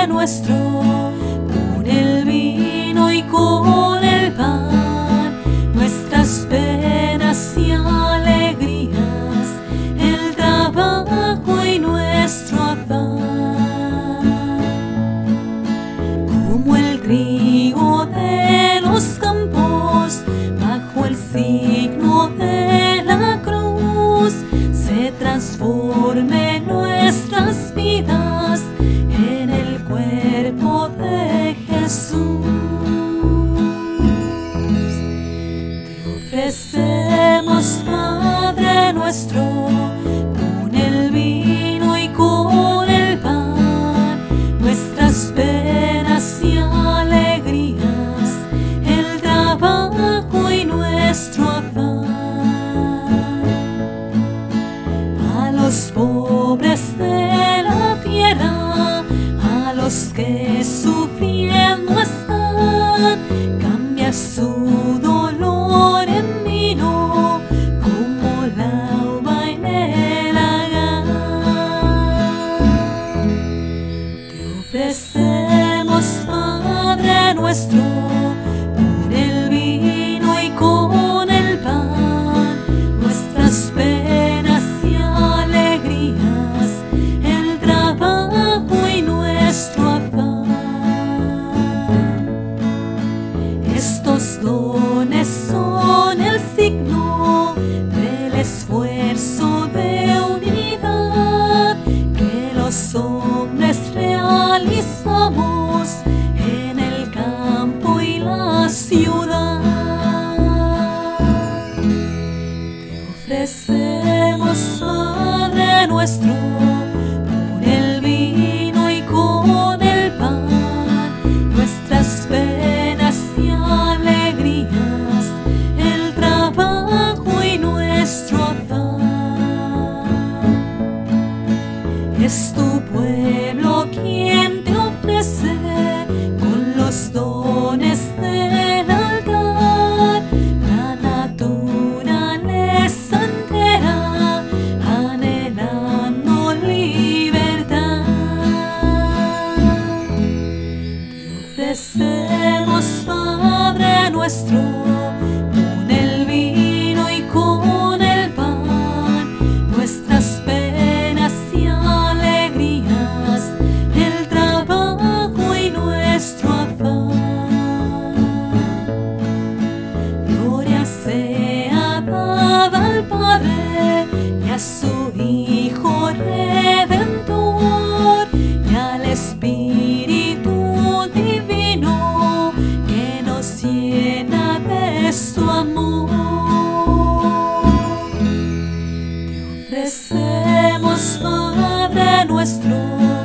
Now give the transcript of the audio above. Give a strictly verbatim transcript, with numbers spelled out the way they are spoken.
Padre nuestro, con el vino y con el pan, nuestras penas y alegrías, el trabajo y nuestro afán. Como el trigo de los campos, bajo el signo de la cruz, se transforme nuestras vidas en el cuerpo de Jesús. Te ofrecemos, Padre nuestro, con el vino y con el pan, nuestras penas y alegrías, el trabajo y nuestro afán. A los pobres de la tierra, a los que sufriendo están, cambia su dolor en vino como la uva en el lagar. Te ofrecemos, Padre nuestro, con el vino y con el pan, nuestras penas y alegrías, el trabajo y nuestro afán. Estos dones son el signo del esfuerzo de unidad que los hombres realizamos en el campo y la ciudad. Te ofrecemos, Padre nuestro, con el vino y con el pan, nuestras penas y alegrías, el trabajo y nuestro afán. Es tu pueblo quien te ofrece con los dones del altar la naturaleza entera, anhelando libertad. Te ofrecemos, Padre nuestro, con el vino y con el pan, nuestras penas y alegrías, el trabajo y nuestro afán. Gloria sea dada al Padre y a su Hijo Redentor y al Espíritu Divino que nos llena de su amor. Te ofrecemos, Padre nuestro,